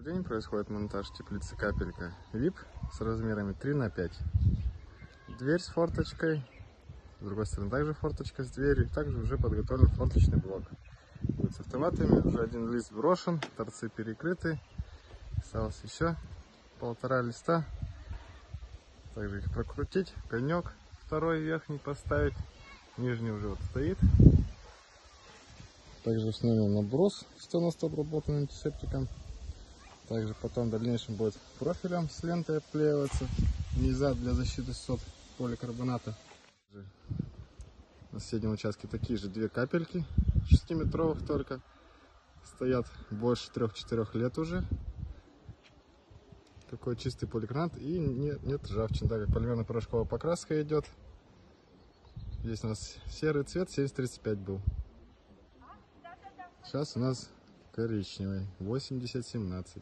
день происходит монтаж теплицы капелька VIP с размерами 3×5. Дверь с форточкой, с другой стороны также форточка с дверью, также уже подготовлен форточный блок. Будет с автоматами, уже один лист брошен, торцы перекрыты, осталось еще 1,5 листа. Также их прокрутить, конек второй верхний поставить, нижний уже вот стоит. Также установил наброс 100 на 100 обработанным антисептиком. Также потом в дальнейшем будет профилем с лентой обклеиваться низа для защиты сот поликарбоната. На соседнем участке такие же две капельки 6-метровых только. Стоят больше 3-4 лет уже. Такой чистый поликарбонат и нет ржавчин, так как полимерно-порошковая покраска идет. Здесь у нас серый цвет 7035 был. Сейчас у нас коричневый 8017.